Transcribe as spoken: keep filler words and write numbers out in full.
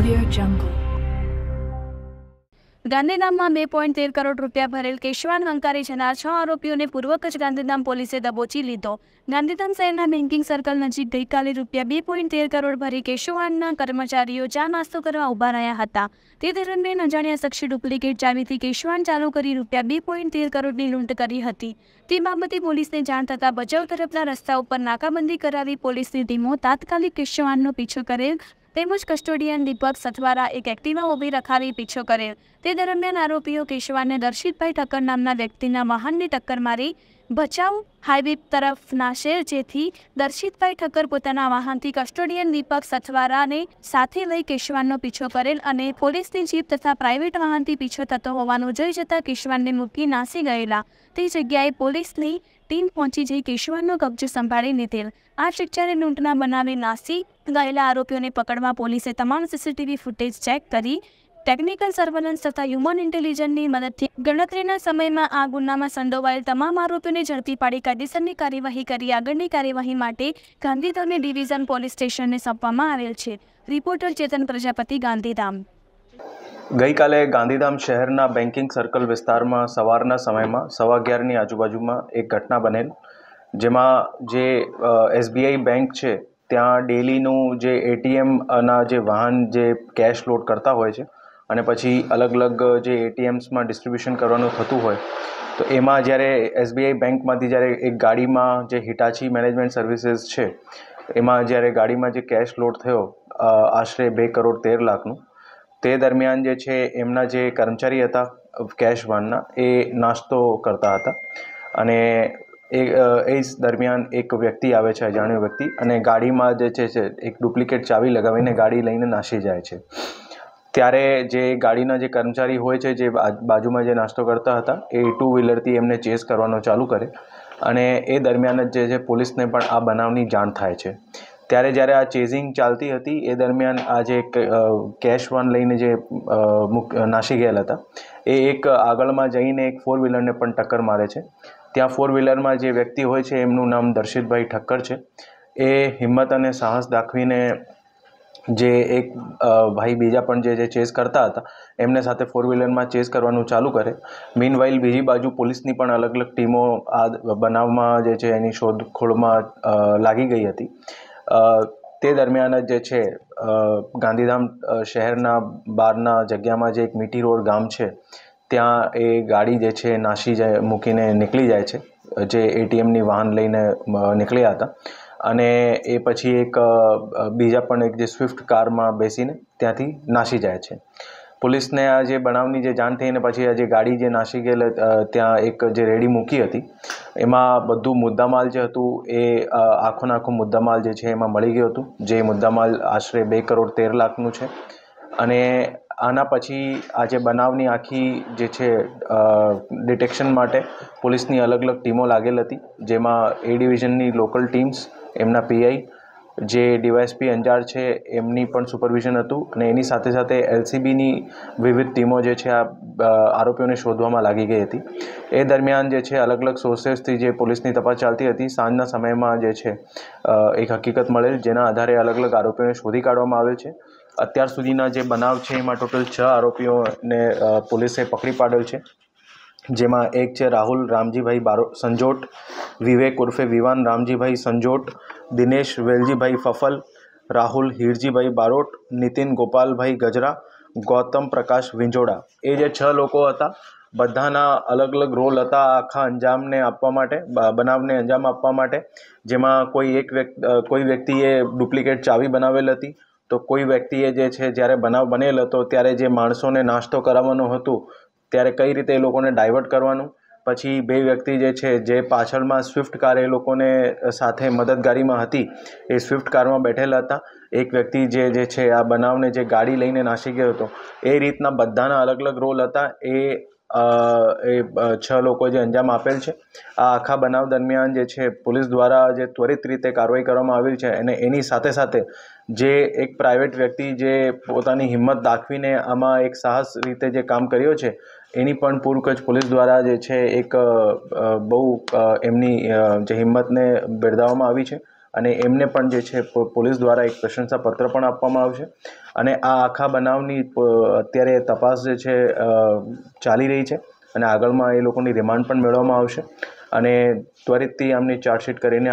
Audio Jungle. ગાંધીધામમાં બે point તેર કરોડ રૂપિયા ભરેલ કેશવાન હંકારી જનાર છ આરોપીઓને પૂર્વ કચ્છ ગાંધીધામ પોલીસે દબોચી લીધો। ગાંધીધામ શહેરના બેન્કિંગ સર્કલ નજીક ગઈકાલે રૂપિયા બે પોઈન્ટ તેર કરોડ ભરી કેશવાનના કર્મચારીઓ ચા નાસ્તો કરવા ઉભા રહ્યા હતા। તે દરમિયાન અજાણ્યા શખ્સે ડુપ્લિકેટ ચાવીથી કેશવાન ચાલુ કરી રૂપિયા બે પોઈન્ટ તેર કરોડની લૂંટ કરી હતી। તે બાબતે પોલીસને જાણ થતાં બચાવ તરફના રસ્તા ઉપર નાકાબંધી કરાવી પોલીસની ટીમો તાત્કાલિક કેશવાનનો પીછો કરેલ તેમજ કસ્ટોડિયન દીપક સથવારા એક એક્ટિવા ઊભી રખાવી પીછો કરેલ। તે દરમિયાન આરોપીઓ કેશવાનને દર્શિતભાઈ ઠક્કર નામના વ્યક્તિના વાહનને ટક્કર મારી ભચાઉ હાઈવે તરફ નાશેલ, જેથી દર્શિતભાઈ ઠક્કર પોતાના વાહનથી કસ્ટોડિયન દીપક સથવારાને સાથે લઈ કેશવાનનો પીછો કરેલ અને પોલીસની જીપ તથા પ્રાઇવેટ વાહનથી પીછો થતો હોવાનું જોઈ જતા કેશવાનને મૂકી નાસી ગયેલા। તે જગ્યાએ પોલીસની ટીમ પહોંચી જઈ કેશવાનનો કબજો સંભાળી લીધેલ। આ શિક્ષાને લૂંટના બનાવી નાસી ગયેલા આરોપીઓને પકડવા પોલીસે તમામ સીસીટીવી ફૂટેજ ચેક કરી ટેકનિકલ સર્વેલન્સ તથા હ્યુમન ઇન્ટેલિજન્સની મદદથી ગણતરીના સમયમાં આ ગુનામાં સંડોવાયેલ તમામ આરોપીઓને ઝડપી પાડી કાયદેસરની કાર્યવાહી કરી આગળની કાર્યવાહી માટે ગાંધીધામ ડિવિઝન પોલીસ સ્ટેશનને સોંપવામાં આવેલ છે। રિપોર્ટર ચેતન પ્રજાપતિ, ગાંધીધામ। ગઈકાલે ગાંધીધામ શહેરના બેન્કિંગ સર્કલ વિસ્તારમાં સવારના સમયમાં સવા અગિયારની આજુબાજુમાં એક ઘટના બનેલ, જેમાં જે એસબીઆઈ બેંક છે ત્યાં ડેલીનું જે એટીએમના જે વાહન જે કેશ લોડ કરતા હોય છે અને પછી અલગ અલગ જે એટીએમ્સમાં ડિસ્ટ્રીબ્યુશન કરવાનું થતું હોય, તો એમાં જ્યારે એસબીઆઈ બેંકમાંથી જ્યારે એક ગાડીમાં જે હિટાચી મેનેજમેન્ટ સર્વિસીસ છે એમાં જ્યારે ગાડીમાં જે કેશ લોડ થયો આશરે બે કરોડ તેર લાખનું, તે દરમિયાન જે છે એમના જે કર્મચારી હતા કેશ વાનના એ નાસ્તો કરતા હતા અને એ એ જ દરમિયાન એક વ્યક્તિ આવે છે, અજાણ્યો વ્યક્તિ, અને ગાડીમાં જે છે એક ડુપ્લિકેટ ચાવી લગાવીને ગાડી લઈને નાસી જાય છે। ત્યારે જે ગાડીના જે કર્મચારી હોય છે જે બાજુમાં જે નાસ્તો કરતા હતા એ ટુ વ્હીલરથી એમને ચેસ કરવાનો ચાલુ કરે અને એ દરમિયાન જ જે છે પોલીસને પણ આ બનાવની જાણ થાય છે। ત્યારે જ્યારે આ ચેઝિંગ ચાલતી હતી એ દરમિયાન આ જે કેશ વાન લઈને જે નાસી ગયેલા હતા એ એક આગળમાં જઈને એક ફોર વ્હીલરને પણ ટક્કર મારે છે। ત્યાં ફોર વ્હીલરમાં જે વ્યક્તિ હોય છે એમનું નામ દર્શિતભાઈ ઠક્કર છે। એ હિંમત અને સાહસ દાખવીને જે એક ભાઈ બીજા પણ જે જે ચેસ કરતા હતા એમને સાથે ફોર વ્હીલરમાં ચેસ કરવાનું ચાલુ કરે। મીનવાઇલ બીજી બાજુ પોલીસની પણ અલગ અલગ ટીમો આ બનાવમાં જે છે એની શોધખોળમાં લાગી ગઈ હતી। તે દરમિયાન જ જે છે ગાંધીધામ શહેરના બહારના જગ્યામાં જે એક મીઠી રોડ ગામ છે ત્યાં એ ગાડી જે છે નાસી જાય મૂકીને નીકળી જાય છે, જે એટીએમની વાહન લઈને નીકળ્યા હતા અને એ પછી એક બીજા પણ એક જે સ્વિફ્ટ કારમાં બેસીને ત્યાંથી નાસી જાય છે। પોલીસને આ જે બનાવની જે જાણ થઈ અને પછી આ જે ગાડી જે નાસી ગયેલ ત્યાં એક જે રેડી મૂકી હતી એમાં બધું મુદ્દામાલ જે હતું એ આખો આખો મુદ્દામાલ જે છે એમાં મળી ગયું હતું, જે મુદ્દામાલ આશરે બે કરોડ તેર લાખનું છે। અને આના પછી આ જે બનાવની આખી જે છે ડિટેક્શન માટે પોલીસની અલગ અલગ ટીમો લાગેલ હતી, જેમાં એ ડિવિઝનની લોકલ ટીમ્સ, એમના પીઆઈ, જે ડીવાયએસપી અંજાર છે એમની પણ સુપરવિઝન હતું અને એની સાથે સાથે એલસીબીની વિવિધ ટીમો જે છે આ આરોપીઓને શોધવામાં લાગી ગઈ હતી। એ દરમિયાન જે છે અલગ અલગ સોર્સેસથી જે પોલીસની તપાસ ચાલતી હતી, સાંજના સમયમાં જે છે એક હકીકત મળેલ, જેના આધારે અલગ અલગ આરોપીઓને શોધી કાઢવામાં આવેલ છે। અત્યાર સુધીના જે બનાવ છે એમાં ટોટલ છ આરોપીઓને પોલીસે પકડી પાડેલ છે, જેમાં એક છે રાહુલ રામજીભાઈ બારો સંજોટ, વિવેક ઉર્ફે વિવાન રામજીભાઈ સંજોટ, દિનેશ વેલજીભાઈ ફફલ, રાહુલ હીરજીભાઈ બારોટ, નીતિન ગોપાલભાઈ ગજરા, ગૌતમ પ્રકાશ વિંજોડા। એ જે છ લોકો હતા બધાના અલગ અલગ રોલ હતા આખા અંજામને આપવા માટે, બનાવને અંજામ આપવા માટે, જેમાં કોઈ એક વ્યક્તિ કોઈ વ્યક્તિએ ડુપ્લિકેટ ચાવી બનાવેલ હતી, તો કોઈ વ્યક્તિએ જે છે જ્યારે બનાવ બનેલ હતો ત્યારે જે માણસોને નાસ્તો કરાવવાનું હતું ત્યારે કઈ રીતે એ લોકોને ડાયવર્ટ કરવાનું, પછી બે વ્યક્તિ જે છે જે પાછળમાં સ્વિફ્ટ કાર એ લોકોને સાથે મદદગારીમાં હતી એ સ્વિફ્ટ કારમાં બેઠેલા હતા, એક વ્યક્તિ જે જે છે આ બનાવને જે ગાડી લઈને નાસી ગયો હતો, એ રીતના બધાના અલગ અલગ રોલ હતા। એ એ છ લોકો જે અંજામ આપેલ છે। આ આખા બનાવ દરમિયાન જે છે પોલીસ દ્વારા જે ત્વરિત રીતે કાર્યવાહી કરવામાં આવેલ છે અને એની સાથે સાથે જે એક પ્રાઇવેટ વ્યક્તિ જે પોતાની હિંમત દાખવીને આમાં એક સાહસ રીતે જે કામ કર્યો છે એની પણ પૂરકચ્છ પોલીસ દ્વારા જે છે એક બહુ એમની જે હિંમતને બિરદાવવામાં આવી છે અને એમને પણ જે છે પોલીસ દ્વારા એક પ્રશંસાપત્ર પણ આપવામાં આવશે અને આ આખા બનાવની અત્યારે તપાસ જે છે ચાલી રહી છે અને આગળમાં એ લોકોની રિમાન્ડ પણ મેળવવામાં આવશે અને ત્વરિતથી આમની ચાર્જશીટ કરીને